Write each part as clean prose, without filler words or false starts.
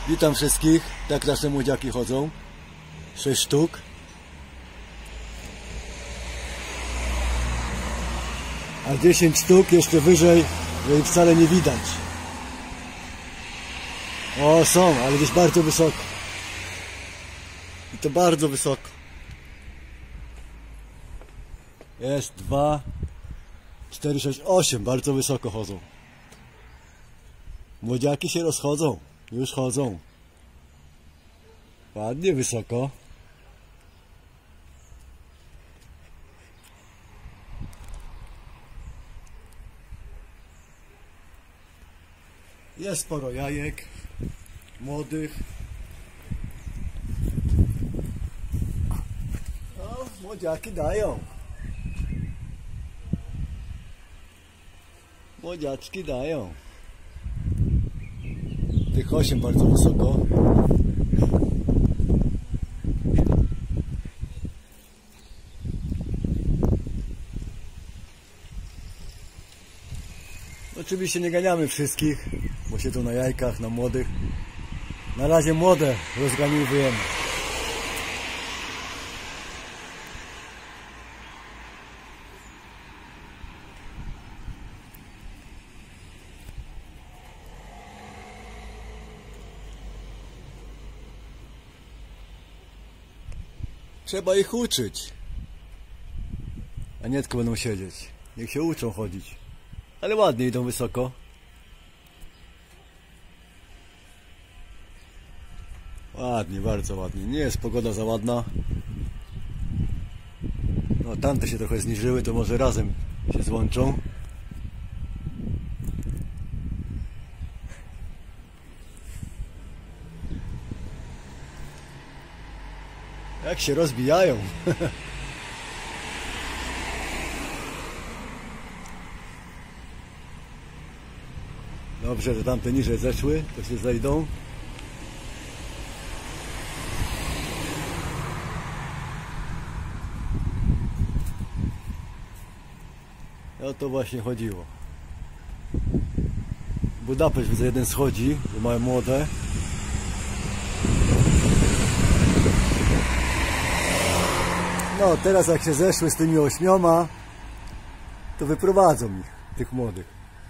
Witam wszystkich. Tak nasze młodziaki chodzą. 6 sztuk. A 10 sztuk jeszcze wyżej, że ich wcale nie widać. O, są, ale gdzieś bardzo wysoko. I to bardzo wysoko. Jest 2, 4, 6, 8. Bardzo wysoko chodzą. Młodziaki się rozchodzą. Już chodzą. Ładnie wysoko. Jest sporo jajek młodych. No, młodziaki dają. Młodziaczki dają. Tych 8 bardzo wysoko. Oczywiście nie ganiamy wszystkich, bo siedzą na jajkach, na młodych. Na razie młode rozganiwujemy. Trzeba ich uczyć, a nie tylko będą siedzieć. Niech się uczą chodzić. Ale ładnie idą wysoko. Ładnie, bardzo ładnie. Nie jest pogoda za ładna. No, tamte się trochę zniżyły, to może razem się złączą. Jak się rozbijają. Dobrze, że tamte niżej zeszły, to się zejdą. O to właśnie chodziło. Budapeszt widzę, jeden schodzi, bo mają młode. No teraz jak się zeszły z tymi 8, to wyprowadzą ich, tych młodych.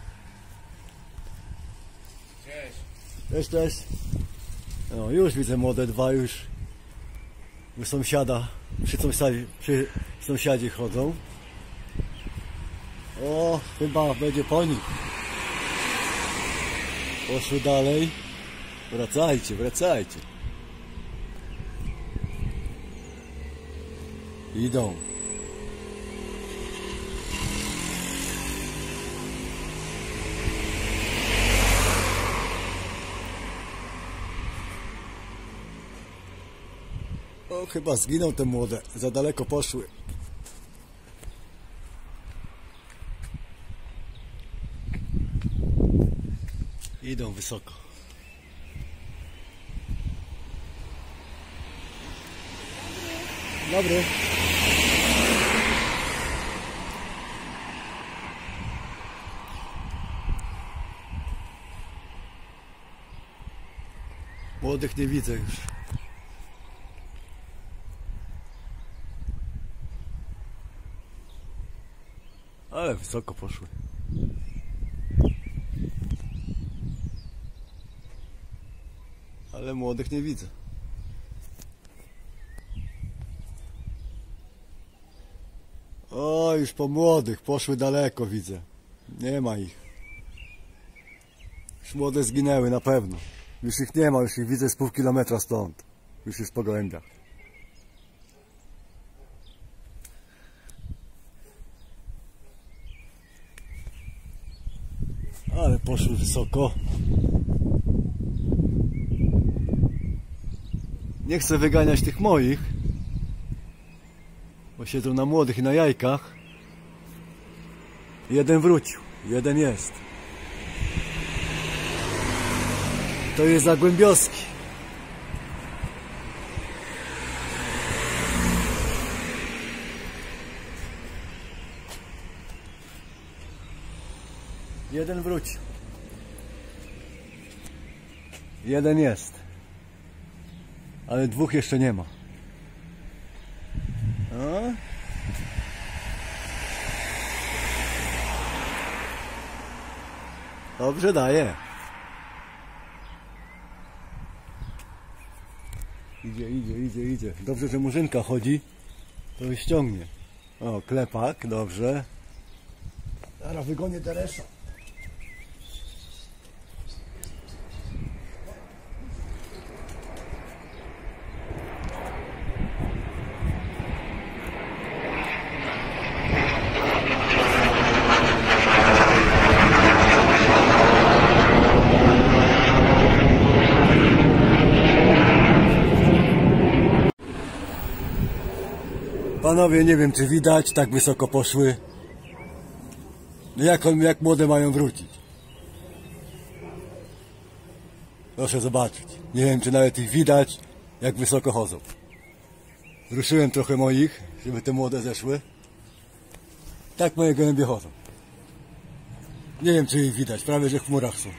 Cześć, cześć. No już widzę młode 2 już u sąsiada, przy sąsiadzie chodzą. O, chyba będzie po nich. Poszły dalej. Wracajcie, wracajcie. Idą. O, chyba zginą te młode. Za daleko poszły. Idą wysoko. Dobry. Młodych nie widzę już. Ale wysoko poszły. Ale młodych nie widzę. O, już po młodych, poszły daleko, widzę. Nie ma ich. Już młode zginęły na pewno. Już ich nie ma, już ich widzę z pół kilometra stąd. Już jest po gołębiach. Ale poszły wysoko. Nie chcę wyganiać tych moich, bo siedzą na młodych i na jajkach. Jeden wrócił, jeden jest. To jest Zagłębiowski. Jeden wrócił. Jeden jest. ale dwóch jeszcze nie ma. No. Dobrze daje. Idzie. Dobrze, że murzynka chodzi, to już ściągnie. O, klepak, dobrze. Zaraz wygonię Teresza. Panowie, nie wiem czy widać, tak wysoko poszły. No jak młode mają wrócić? Proszę zobaczyć. Nie wiem czy nawet ich widać, jak wysoko chodzą. Ruszyłem trochę moich, żeby te młode zeszły. Tak moje gołębie chodzą. Nie wiem czy ich widać, prawie że w chmurach są.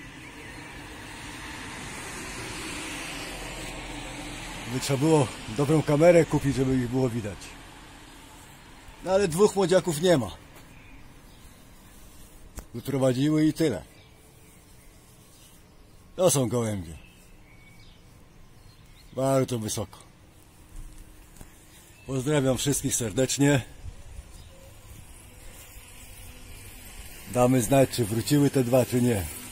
By trzeba było dobrą kamerę kupić, żeby ich było widać. No ale dwóch młodziaków nie ma. Wyprowadziły i tyle. To są gołębie. Bardzo wysoko. Pozdrawiam wszystkich serdecznie. Damy znać, czy wróciły te dwa, czy nie.